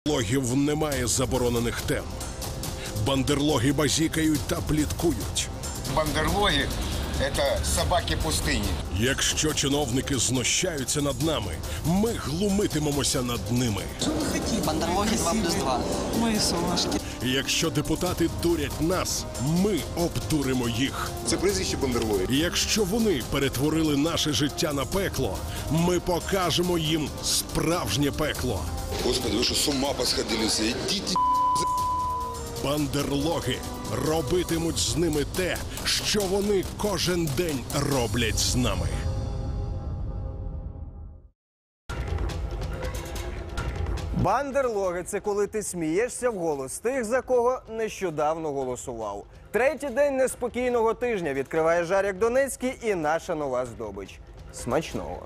Бандерлогів немає заборонених тем. Бандерлоги базікають та пліткують. Бандерлоги – це собаки пустині. Якщо чиновники знущаються над нами, ми глумитимемося над ними. Що ви хотіте? Бандерлоги 2+2. Мої солашки. Якщо депутати дурять нас, ми обдуримо їх. Це прізвище бандерлоги. Якщо вони перетворили наше життя на пекло, ми покажемо їм справжнє пекло. Господи, ви що, з ума посходилися? Ідіть. Бандерлоги робитимуть з ними те, що вони кожен день роблять з нами. Бандерлоги – це коли ти смієшся вголос тих, за кого нещодавно голосував. Третій день неспокійного тижня відкриває Жарік Донецький і наша нова здобич. Смачного!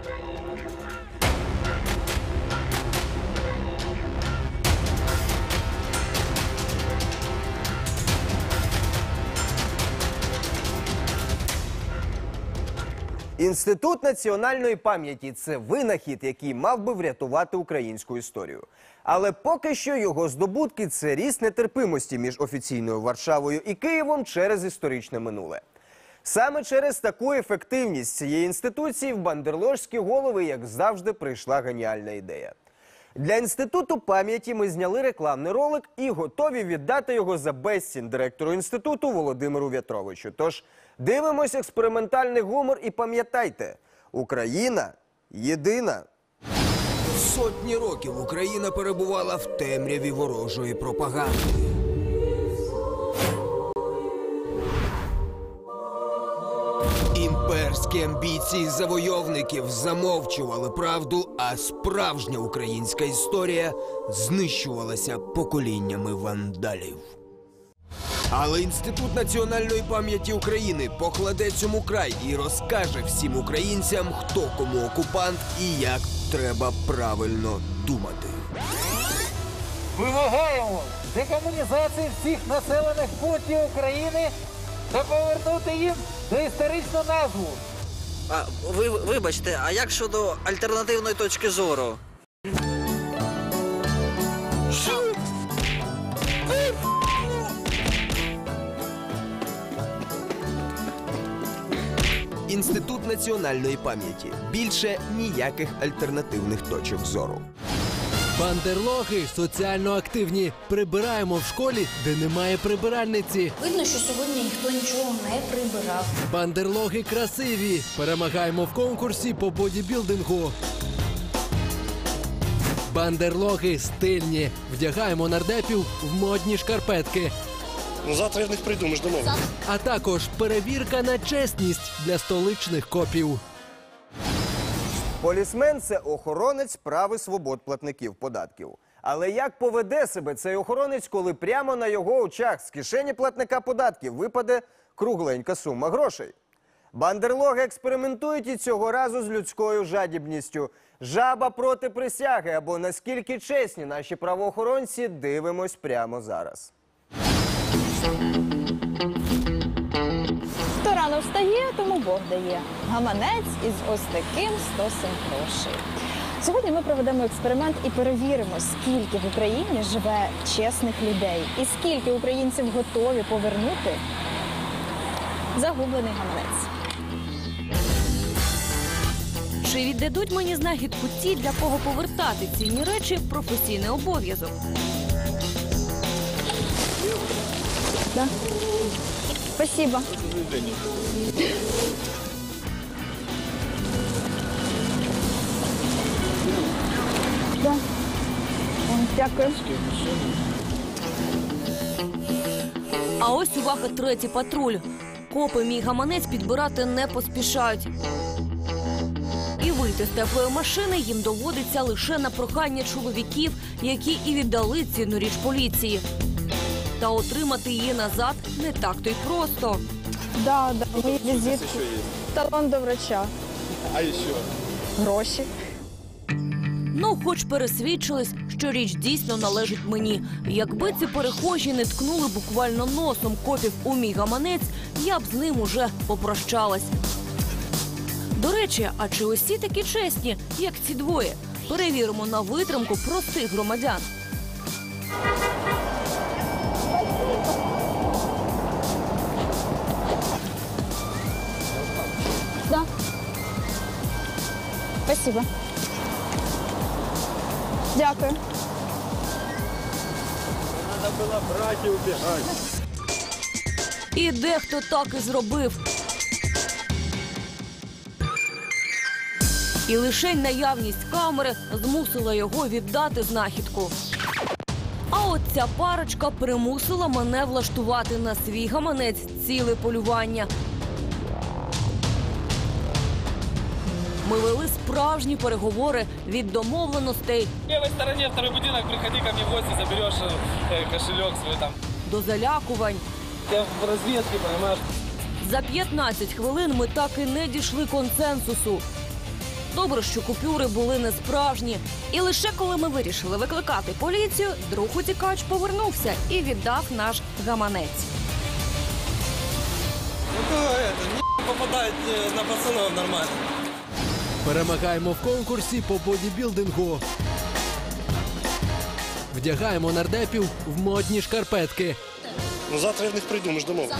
Інститут національної пам'яті – це винахід, який мав би врятувати українську історію. Але поки що його здобутки – це ріст нетерпимості між офіційною Варшавою і Києвом через історичне минуле. Саме через таку ефективність цієї інституції в бандерложські голови, як завжди, прийшла геніальна ідея. Для Інституту пам'яті ми зняли рекламний ролик і готові віддати його за безцінь директору інституту Володимиру В'ятровичу. Тож дивимось експериментальний гумор і пам'ятайте – Україна єдина. Сотні років Україна перебувала в темряві ворожої пропаганди. Імперські амбіції завойовників замовчували правду, а справжня українська історія знищувалася поколіннями вандалів. Але Інститут національної пам'яті України покладе цьому край і розкаже всім українцям, хто кому окупант і як треба правильно думати. Вимагаємо декомунізації всіх населених пунктів України та повернути їм доісторичну назву. Вибачте, а як щодо альтернативної точки зору? Інститут національної пам'яті. Більше ніяких альтернативних точок зору. Бандерлоги соціально активні. Прибираємо в школі, де немає прибиральниці. Видно, що сьогодні ніхто нічого не прибирав. Бандерлоги красиві. Перемагаємо в конкурсі по бодібілдингу. Бандерлоги стильні. Вдягаємо нардепів в модні шкарпетки. Ну, завтра я в них прийду, ми ж домовились. А також перевірка на чесність для столичних копів. Полісмен – це охоронець прав і свобод платників податків. Але як поведе себе цей охоронець, коли прямо на його очах з кишені платника податків випаде кругленька сума грошей? Бандерлоги експериментують і цього разу з людською жадібністю. Жаба проти присяги, або наскільки чесні наші правоохоронці, дивимось прямо зараз. Хто рано встає, тому Бог дає. Гаманець із ось таким стосом грошей. Сьогодні ми проведемо експеримент і перевіримо, скільки в Україні живе чесних людей і скільки українців готові повернути загублений гаманець. Чи віддадуть мені знахідку ті, для кого повертати цінні речі – професійний обов'язок? Да. Спасибо. Да. Дякую. А ось увага, третій патруль. Копи мій гаманець підбирати не поспішають. І вийти з теплої машини їм доводиться лише на прохання чоловіків, які і віддали цінну річ поліції. Та отримати її назад не так-то й просто. Да, мої візитки. Талон до врача. А ще? Гроші. Ну, хоч пересвідчились, що річ дійсно належить мені. Якби ці перехожі не ткнули буквально носом копів у мій гаманець, я б з ним уже попрощалась. До речі, а чи усі такі чесні, як ці двоє? Перевіримо на витримку простих громадян. Да. Спасибо. Дякую. Надо было брать и убегать. І дехто так і зробив. І лише наявність камери змусила його віддати знахідку. А от ця парочка примусила мене влаштувати на свій гаманець ціле полювання. Ми вели справжні переговори від домовленостей В левой стороне второй будинок, приходи ко мне в гости, заберешь кошелек свой там. до залякувань. Я в разведке, понимаешь? За 15 хвилин ми так і не дійшли консенсусу. Добре, що купюри були не справжні. І лише коли ми вирішили викликати поліцію, друг утікач повернувся і віддав наш гаманець. Ну это, не попадает на пацанов нормально. Перемагаємо в конкурсі по бодібілдингу. Вдягаємо нардепів в модні шкарпетки. Ну завтра я в них прийду, ми ж домовились.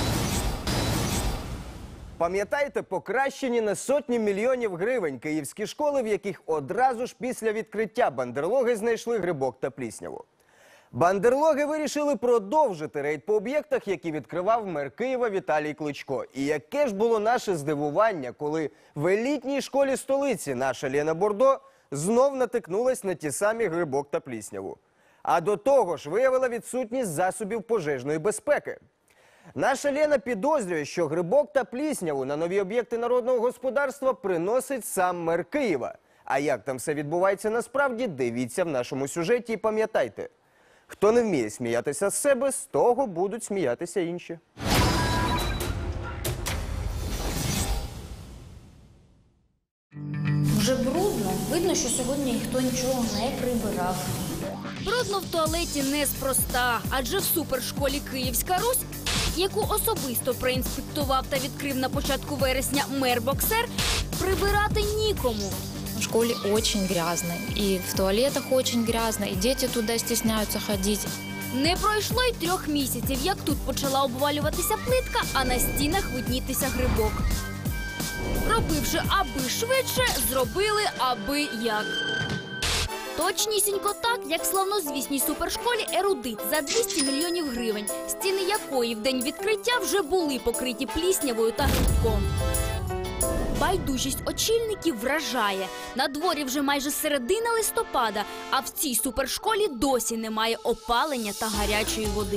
Пам'ятаєте покращені на сотні мільйонів гривень київські школи, в яких одразу ж після відкриття бандерлоги знайшли грибок та плісняву? Бандерлоги вирішили продовжити рейд по об'єктах, які відкривав мер Києва Віталій Кличко. І яке ж було наше здивування, коли в елітній школі столиці наша Лена Бордо знов натикнулась на ті самі грибок та плісняву. А до того ж виявила відсутність засобів пожежної безпеки. Наша Лена підозрює, що грибок та плісняву на нові об'єкти народного господарства приносить сам мер Києва. А як там все відбувається насправді, дивіться в нашому сюжеті і пам'ятайте. Хто не вміє сміятися з себе, з того будуть сміятися інші. Вже брудно. Видно, що сьогодні ніхто нічого не прибирав. Брудно в туалеті неспроста, адже в супершколі «Київська Русь», яку особисто проінспектував та відкрив на початку вересня мер-боксер, прибирати нікому. В школе очень грязно, и в туалетах очень грязно, и дети туда стесняются ходить. Не пройшло й 3 місяців, як тут почала обвалюватися плитка, а на стінах виднітися грибок. Робивши аби швидше, зробили аби як. Точнісінько так, як славнозвісній супершколі «Ерудит» за 200 мільйонів гривень, стіни якої в день відкриття вже були покриті пліснявою та грибком. Байдужість очільників вражає. На дворі вже майже середина листопада, а в цій супершколі досі немає опалення та гарячої води.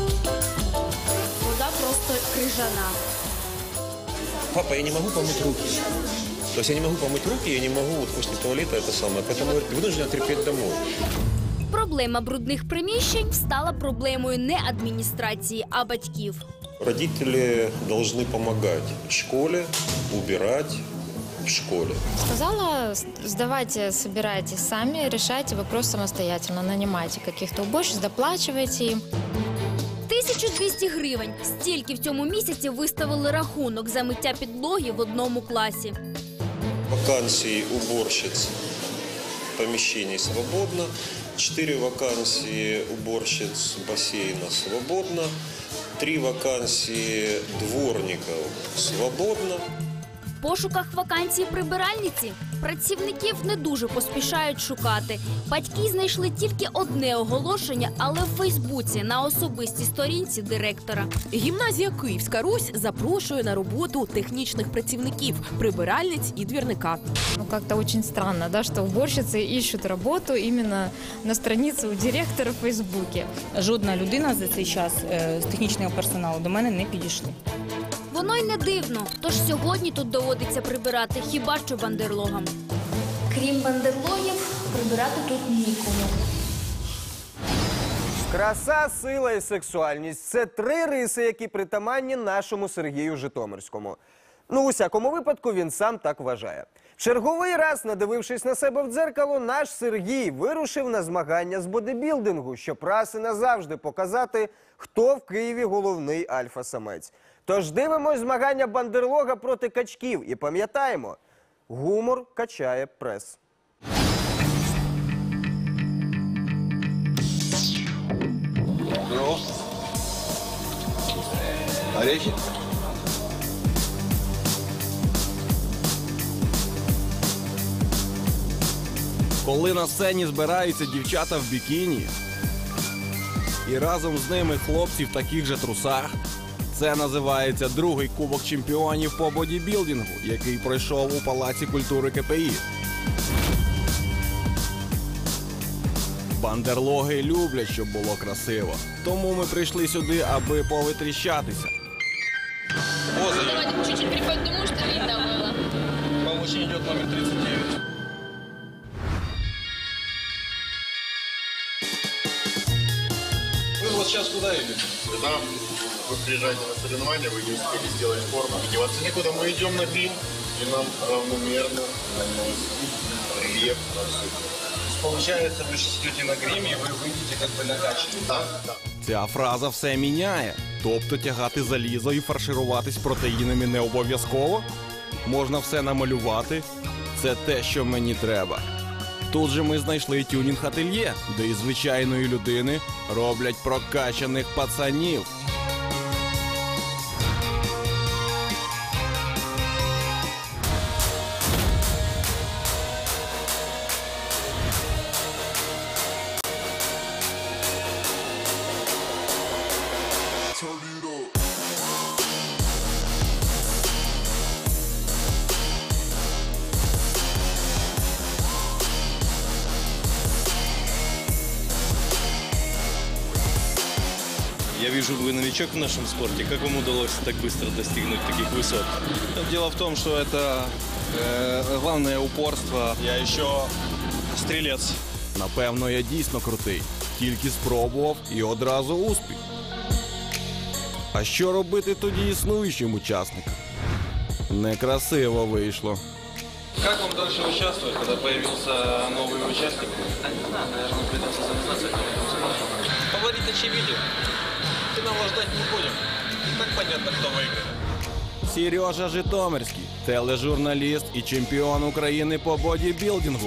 Вода просто крижана. Папа, я не могу помыть руки. То есть я не могу помыть руки, я не могу вот после туалета это самое. Поэтому я вынужден терпеть домой. Проблема брудних приміщень стала проблемою не адміністрації, а батьків. Родители должны помогать школе, убирать в школе. Сказала, сдавайте, собирайте сами, решайте вопрос самостоятельно, нанимайте каких-то уборщиц, доплачивайте им. 1200 гривень. Стільки в цьому місяці виставили рахунок за миття підлоги в одному класі. Вакансии уборщиц помещений свободно. 4 вакансии уборщиц бассейна свободно. 3 вакансии дворников свободно. В пошуках вакансії прибиральниці працівників не дуже поспішають шукати. Батьки знайшли тільки одне оголошення, але в Фейсбуці на особистій сторінці директора. Гімназія «Київська Русь» запрошує на роботу технічних працівників, прибиральниць і двірника. Ну, как-то очень странно, да, что уборщицы ищут работу именно на странице у директора в Фейсбуке. Жодна людина за цей час з технічного персоналу до мене не підійшли. Воно й не дивно, тож сьогодні тут доводиться прибирати хіба що бандерлогам. Крім бандерлогів, прибирати тут нікому. Краса, сила і сексуальність – це 3 риси, які притаманні нашому Сергію Житомирському. Ну, у всякому випадку, він сам так вважає. Черговий раз, надивившись на себе в дзеркало, наш Сергій вирушив на змагання з бодибілдингу, щоб раз і назавжди показати, хто в Києві головний альфа-самець. Тож дивимось змагання бандерлога проти качків і пам'ятаємо – гумор качає прес. Орехи? Коли на сцені збираються дівчата в бікіні і разом з ними хлопці в таких же трусах, це називається другий Кубок чемпіонів по бодібілдингу, який пройшов у Палаці культури КПІ. Бандерлоги люблять, щоб було красиво. Тому ми прийшли сюди, аби повитріщатися. Давайте чуть-чуть приподниму, что видно было. Вам очень идет номер 39. Вы вот сейчас куда идете? Сюда. Вы приезжаете на соревнования, вы не успели сделать форму. Деваться некуда, мы идем на грим, и нам равномерно наносит рельеф на всю. Получается, вы сейчас идете на гриме, и вы выйдете как бы накачанным. Да, да. Ця фраза все міняє. Тобто тягати залізо і фаршируватись протеїнами не обов'язково? Можна все намалювати? Це те, що мені треба. Тут же ми знайшли тюнінг-ательє, де із звичайної людини роблять прокачаних пацанів. Я вижу, вы новичок в нашем спорте. Как вам удалось так быстро достигнуть таких высот? Дело в том, что это главное упорство. Я еще стрелец. Напевно, я дійсно крутий. Тільки спробував і одразу успіх. А що робити тоді існуючим учасникам? Некрасиво вийшло. Как вам дальше участвовать, когда появился новый участник? Да не знаю, наверное, придется записаться. Фаворит очевиден. Финала ждать не будем. И так понятно, кто выиграет. Сережа Житомирський, тележурналіст і чемпіон України по бодібілдингу.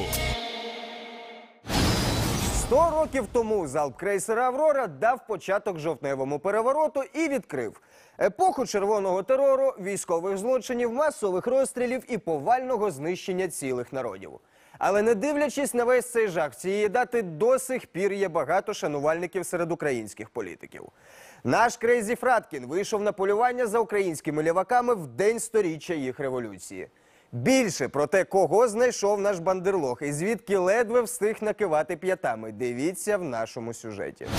100 років тому залп крейсера «Аврора» дав початок жовтневому перевороту і відкрив епоху червоного терору, військових злочинів, масових розстрілів і повального знищення цілих народів. Але не дивлячись на весь цей жах, цієї дати до сих пір є багато шанувальників серед українських політиків. Наш Крейзі Фраткін вийшов на полювання за українськими ліваками в день 100-річчя їх революції. Більше про те, кого знайшов наш бандерлог і звідки ледве встиг накивати п'ятами, дивіться в нашому сюжеті.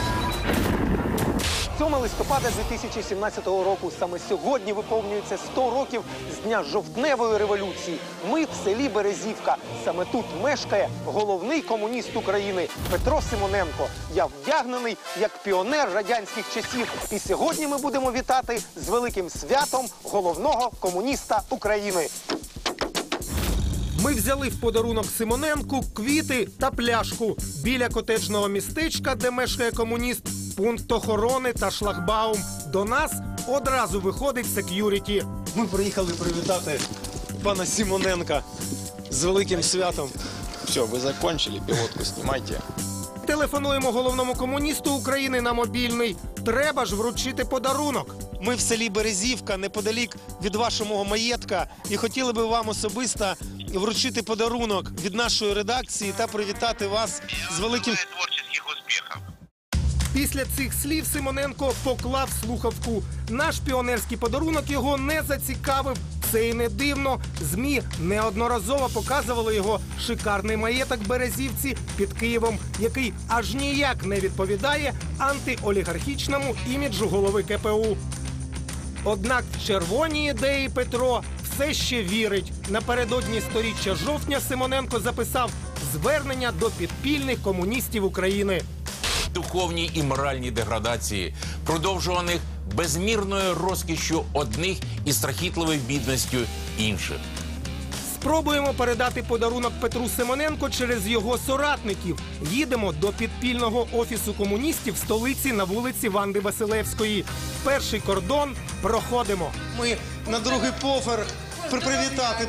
7 листопада 2017 року. Саме сьогодні виповнюється 100 років з дня жовтневої революції. Ми в селі Березівка. Саме тут мешкає головний комуніст України Петро Симоненко. Я вдягнений як піонер радянських часів. І сьогодні ми будемо вітати з великим святом головного комуніста України. Ми взяли в подарунок Симоненку квіти та пляшку. Біля котеджного містечка, де мешкає комуніст, пункт охорони та шлагбаум. До нас одразу виходить сек'юріті. Ми приїхали привітати пана Симоненка з великим святом. Все, ви закончили, пілотку знімайте. Телефонуємо головному комуністу України на мобільний. Треба ж вручити подарунок. Ми в селі Березівка, неподалік від вашого маєтка. І хотіли би вам особисто вручити подарунок від нашої редакції та привітати вас з великим творчих успіхів. Після цих слів Симоненко поклав слухавку. Наш піонерський подарунок його не зацікавив. Це і не дивно. ЗМІ неодноразово показували його шикарний маєток Березівці під Києвом, який аж ніяк не відповідає антиолігархічному іміджу голови КПУ. Однак в червоні ідеї Петро все ще вірить. Напередодні 100-річчя жовтня Симоненко записав звернення до підпільних комуністів України. Духовній і моральній деградації, продовжуваних безмірною розкішшю одних і страхітливою бідністю інших. Спробуємо передати подарунок Петру Симоненко через його соратників. Їдемо до підпільного офісу комуністів в столиці на вулиці Ванди Василевської. Перший кордон проходимо. Ми на другий поверх.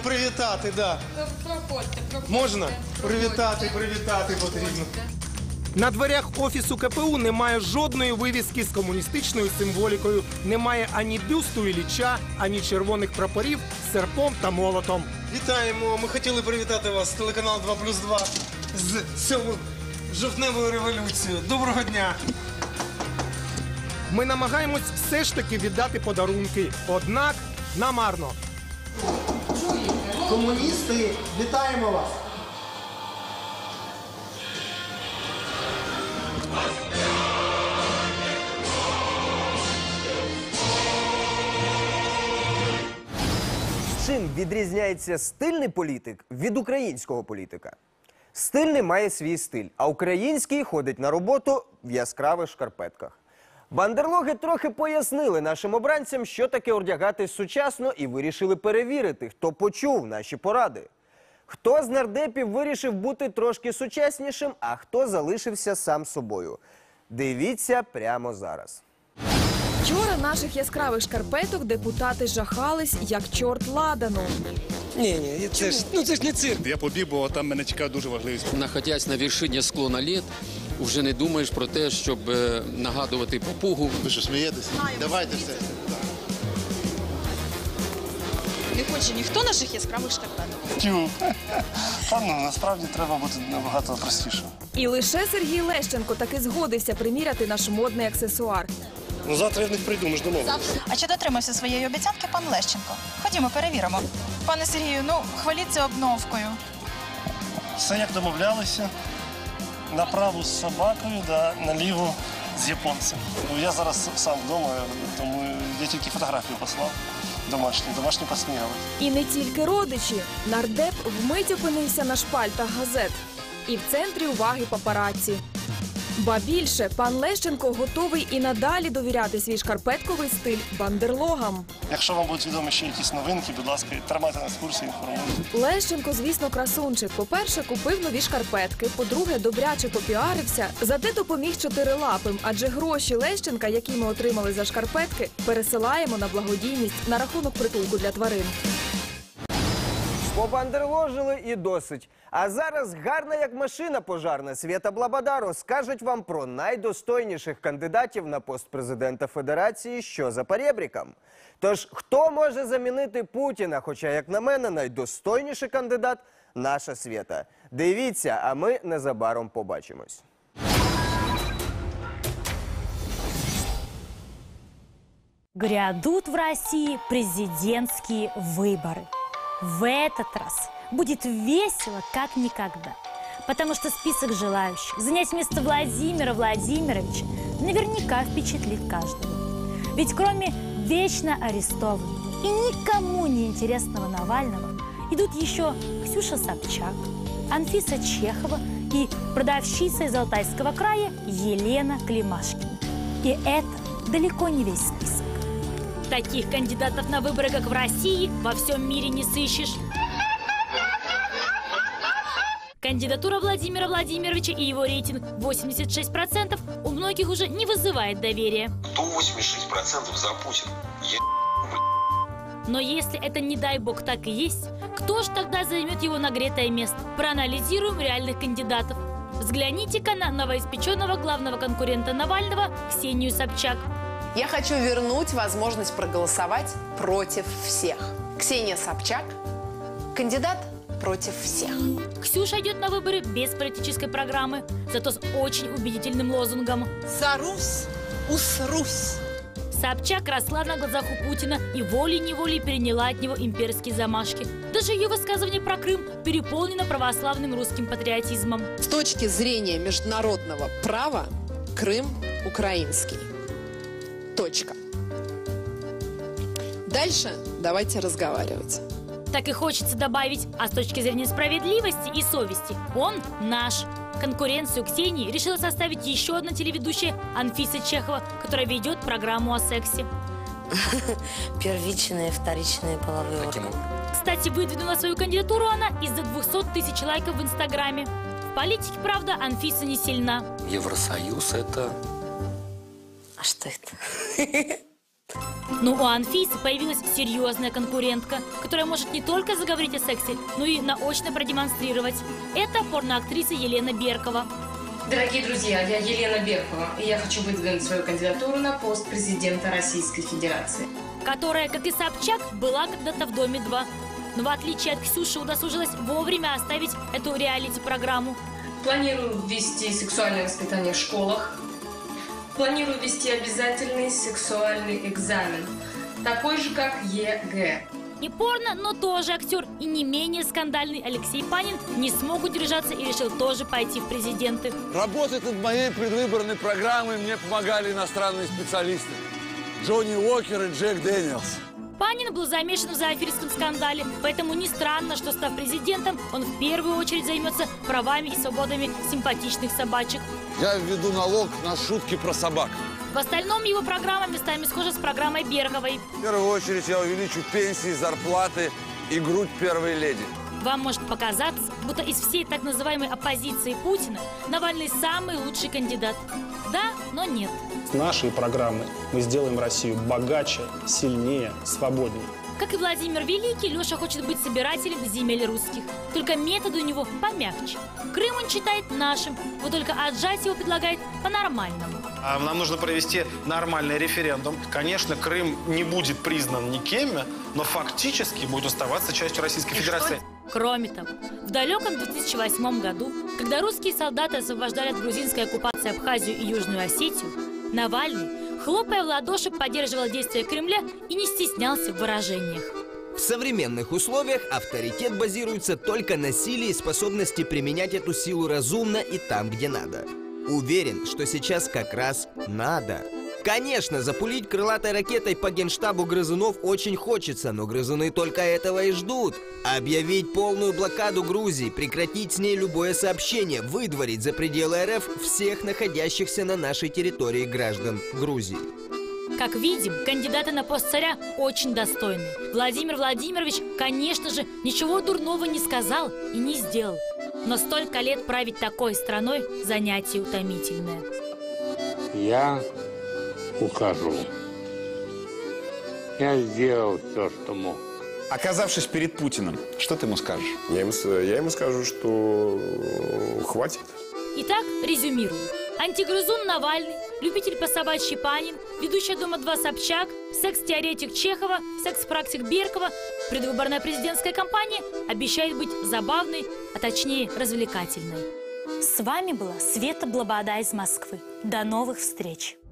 Привітати, да. Проходьте. Можна? Привітати потрібно. На дверях Офісу КПУ немає жодної вивіски з комуністичною символікою. Немає ані бюсту Ілліча, ані червоних прапорів з серпом та молотом. Вітаємо! Ми хотіли привітати вас, телеканал 2+2, з 7 жовтневою революцією. Доброго дня! Ми намагаємось все ж таки віддати подарунки, однак намарно. Комуністи, вітаємо вас! Чим відрізняється стильний політик від українського політика? Стильний має свій стиль, а український ходить на роботу в яскравих шкарпетках. Бандерлоги трохи пояснили нашим обранцям, що таке одягатись сучасно, і вирішили перевірити, хто почув наші поради. Хто з нардепів вирішив бути трошки сучаснішим, а хто залишився сам собою. Дивіться прямо зараз. Вчора наших яскравих шкарпеток депутати жахались, як чорт ладану. Ні, це ж не цирк. Я побіг, бо там мене чекає дуже важливий. Находясь на вершині склона літ, вже не думаєш про те, щоб нагадувати папугу. Ви що, смієтеся? Давайте все. Не хоче ніхто наших яскравих шкарпеток. Тю. Насправді треба бути набагато простішим. І лише Сергій Лещенко таки згодився приміряти наш модний аксесуар. Завтра я в них прийду, ми ж домовилися. А чи дотримався своєї обіцянки пан Лещенко? Ходімо, перевіримо. Пане Сергію, хваліться обновкою. Все як домовлялися. Направо з собакою, наліво з японцем. Я зараз сам вдома, тому я тільки фотографію послав. Домашні посміяли. І не тільки родичі. Нардеп вмить опинився на шпальтах газет. І в центрі уваги папараці. Ба більше, пан Лещенко готовий і надалі довіряти свій шкарпетковий стиль бандерлогам. Якщо вам будуть відомі ще якісь новинки, будь ласка, тримайте нас в курсі, інформуйте. Лещенко, звісно, красунчик. По-перше, купив нові шкарпетки. По-друге, добряче попіарився. Зате допоміг чотирилапим. Адже гроші Лещенка, які ми отримали за шкарпетки, пересилаємо на благодійність на рахунок притулку для тварин. Побандерложили і досить. А зараз гарна як машина пожарна Свєта Блабада розкажуть вам про найдостойніших кандидатів на пост президента Федерації, що за перебріком. Тож, хто може замінити Путіна? Хоча, як на мене, найдостойніший кандидат – наша Свєта. Дивіться, а ми незабаром побачимось. Грядут в России президентские выборы. В этот раз будет весело как никогда, потому что список желающих занять место Владимира Владимировича наверняка впечатлит каждого. Ведь кроме вечно арестованного и никому не интересного Навального идут еще Ксюша Собчак, Анфиса Чехова и продавщица из Алтайского края Елена Климашкина. И это далеко не весь список. Таких кандидатов на выборы, как в России, во всем мире не сыщешь. Кандидатура Владимира Владимировича и его рейтинг 86% у многих уже не вызывает доверия. Кто 86% за Путина? Но если это, не дай бог, так и есть, кто же тогда займет его нагретое место? Проанализируем реальных кандидатов. Взгляните-ка на новоиспеченного главного конкурента Навального Ксению Собчак. Я хочу вернуть возможность проголосовать против всех. Ксения Собчак – кандидат против всех. Ксюша идет на выборы без политической программы, зато с очень убедительным лозунгом «За Русь, усрусь». Собчак росла на глазах у Путина и волей-неволей переняла от него имперские замашки. Даже ее высказывание про Крым переполнено православным русским патриотизмом. С точки зрения международного права Крым украинский. Точка. Дальше давайте разговаривать. Так и хочется добавить, а с точки зрения справедливости и совести, он наш. Конкуренцию Ксении решила составить еще одна телеведущая Анфиса Чехова, которая ведет программу о сексе. Первичные и вторичные половые органы. Кстати, выдвинула свою кандидатуру она из-за 200 тысяч лайков в Инстаграме. В политике, правда, Анфиса не сильна. Евросоюз это... А что это? Ну, у Анфисы появилась серьезная конкурентка, которая может не только заговорить о сексе, но и наочно продемонстрировать. Это порноактриса Елена Беркова. Дорогие друзья, я Елена Беркова, и я хочу выдвинуть свою кандидатуру на пост президента Российской Федерации. Которая, как и Собчак, была когда-то в «Доме-2». Но в отличие от Ксюши удосужилась вовремя оставить эту реалити-программу. Планирую ввести сексуальное воспитание в школах. Планирую ввести обязательный сексуальный экзамен, такой же, как ЕГЭ. Не порно, но тоже актер и не менее скандальный Алексей Панин не смог удержаться и решил тоже пойти в президенты. Работать над моей предвыборной программой мне помогали иностранные специалисты. Джонни Уокер и Джек Дэниелс. Панин был замешан в зоофильском скандале, поэтому не странно, что, став президентом, он в первую очередь займется правами и свободами симпатичных собачек. Я введу налог на шутки про собак. В остальном его программа местами схожа с программой Берковой. В первую очередь я увеличу пенсии, зарплаты и грудь первой леди. Вам может показаться, будто из всей так называемой оппозиции Путина Навальный самый лучший кандидат. Да, но нет. С нашей программой мы сделаем Россию богаче, сильнее, свободнее. Как и Владимир Великий, Леша хочет быть собирателем земель русских. Только методы у него помягче. Крым он считает нашим, вот только отжать его предлагает по-нормальному. Нам нужно провести нормальный референдум. Конечно, Крым не будет признан никем, но фактически будет оставаться частью Российской Федерации. Кроме того, в далеком 2008 году, когда русские солдаты освобождали от грузинской оккупации Абхазию и Южную Осетию, Навальный, хлопая в ладоши, поддерживал действия Кремля и не стеснялся в выражениях. В современных условиях авторитет базируется только на силе и способности применять эту силу разумно и там, где надо. Уверен, что сейчас как раз надо. Конечно, запулить крылатой ракетой по генштабу грызунов очень хочется, но грызуны только этого и ждут. Объявить полную блокаду Грузии, прекратить с ней любое сообщение, выдворить за пределы РФ всех находящихся на нашей территории граждан Грузии. Как видим, кандидаты на пост царя очень достойны. Владимир Владимирович, конечно же, ничего дурного не сказал и не сделал. Но столько лет править такой страной – занятие утомительное. Я ухожу. Я сделал все, что мог. Оказавшись перед Путиным, что ты ему скажешь? Я ему скажу, что хватит. Итак, резюмирую. Антигрызун Навальный, любитель пособачьи Панин, ведущая «Дома-2» Собчак, секс-теоретик Чехова, секс-практик Беркова. Предвыборная президентская кампания обещает быть забавной, а точнее развлекательной. С вами была Света Блобода из Москвы. До новых встреч!